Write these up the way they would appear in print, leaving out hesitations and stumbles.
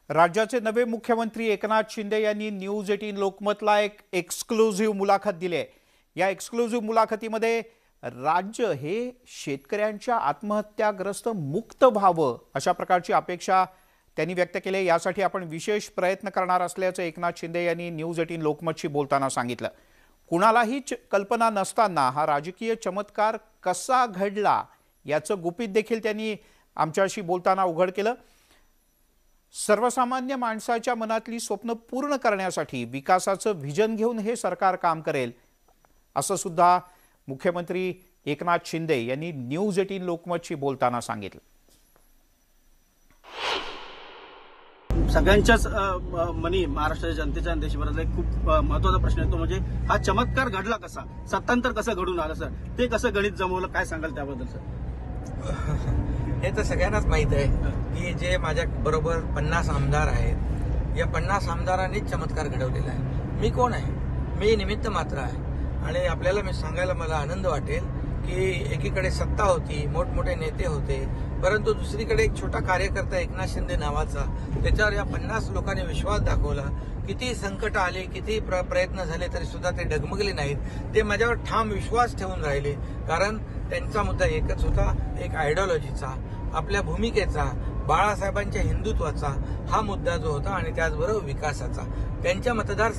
राज्याचे नवे मुख्यमंत्री एकनाथ शिंदे यांनी न्यूज 18 लोकमतला एक एक्सक्लुझिव्ह मुलाखत दिली आहे। या एक्सक्लुझिव्ह मुलाखतीमध्ये राज्य हे शेतकऱ्यांच्या आत्महत्याग्रस्त मुक्त व्हावं अशा प्रकारची अपेक्षा त्यांनी व्यक्त केली। यासाठी आपण विशेष प्रयत्न करणार असल्याचं एकनाथ शिंदे यांनी न्यूज 18 लोकमतशी बोलताना सांगितलं। कुणालाही कल्पना नसताना हा राजकीय चमत्कार कसा घडला याचं गुपित देखील त्यांनी आमच्याशी बोलताना उघड केलं। सर्वसामान्य माणसाच्या मनातली स्वप्न पूर्ण करण्यासाठी विकासाचं व्हिजन घेऊन हे सरकार काम करेल असं सुद्धा मुख्यमंत्री एकनाथ शिंदे यांनी न्यूज 18 लोकमतशी बोलताना सांगितलं। सगळ्यांच्याच मनी महाराष्ट्राच्या जनतेच्या आणि देशभरातला एक खूप महत्त्वाचा प्रश्न आहे तो म्हणजे हा चमत्कार घडला कसा, सत्तांतर कसं घडून आलं सर, ते कसं गणित जमवलं, काय सांगाल त्याबद्दल सर? हे तर सगळ्यांनाच माहित आहे की जे माझ्या बरोबर 50 आमदार आहेत, या 50 आमदारांनीच चमत्कार घडवलेला आहे। मी कोण आहे? मी निमित्त मात्र आहे। आणि आपल्याला मी सांगायला मला आनंद वाटेल की एकीकडे सत्ता होती, मोठमोठे नेते होते, परंतु दुसरीकडे एक छोटा कार्यकर्ता एकनाथ शिंदे नावाचा, त्याच्यावर या 50 लोकांनी विश्वास दाखवला। किती संकट आले, किती प्रयत्न झाले तरी सुद्धा ते डगमगले नाहीत। ते माझ्यावर ठाम विश्वास ठेवून राहिले, कारण त्यांचा मुद्दा एकच होता, एक आयडिओलॉजीचा, आपल्या भूमिकेचा, बाळासाहेबांच्या हिंदुत्वाचा हा मुद्दा जो होता आणि त्याचबरोबर विकासाचा। त्यांच्या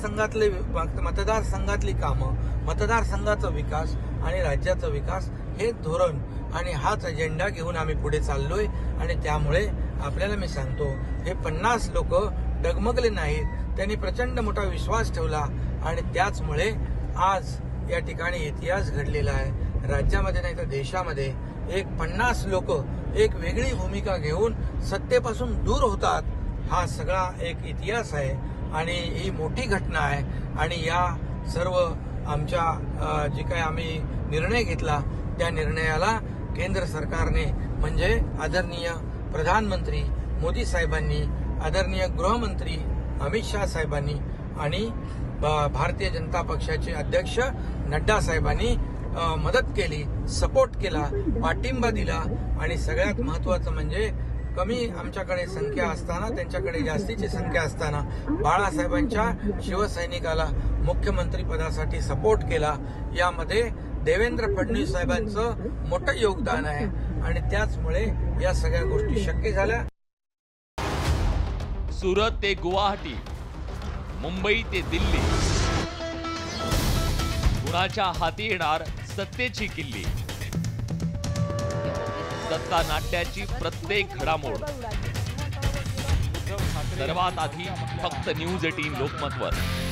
मतदारसंघातली कामं, मतदारसंघाचा विकास आणि राज्याचा विकास हे धोरण आणि हाच अजेंडा घेऊन आम्ही पुढे चाललोय। आणि त्यामुळे आपल्याला मी सांगतो, हे 50 लोक डगमगले नाहीत, त्यांनी प्रचंड मोठा विश्वास ठेवला आणि त्याचमुळे आज या ठिकाणी इतिहास घडलेला आहे। राज्यामध्ये नाही तर देशामध्ये एक 50 लोक एक वेगळी भूमिका घेऊन सत्तेपासून दूर होतात, हा सगळा एक इतिहास आहे आणि ही मोठी घटना आहे। आणि या सर्व आमच्या जे काही आम्ही निर्णय घेतला त्या निर्णयाला केंद्र सरकारने म्हणजे आदरणीय प्रधानमंत्री मोदी साहेबांनी, आदरणीय गृहमंत्री अमित शाह साहेबांनी आणि भारतीय जनता पक्षाचे अध्यक्ष नड्डा साहेबांनी मदत केली, सपोर्ट केला, पाठिंबा दिला। आणि सगळ्यात महत्वाचं म्हणजे कमी आमच्याकडे संख्या असताना त्यांच्याकडे जास्तीची संख्या असताना बाळासाहेबांच्या शिवसैनिकाला मुख्यमंत्री पदासाठी सपोर्ट केला। यामध्ये देवेंद्र फडणवीस साहेबांचं मोठं योगदान आहे आणि त्याचमुळे या सगळ्या गोष्टी शक्य झाल्या। सुरत ते गुवाहाटी, मुंबई ते दिल्ली, कुणाच्या हाती येणार सत्तेची किल्ली। सत्ता नाट्याची प्रत्येक घडामोड सर्वात आधी फक्त न्यूज 18 लोकमतवर।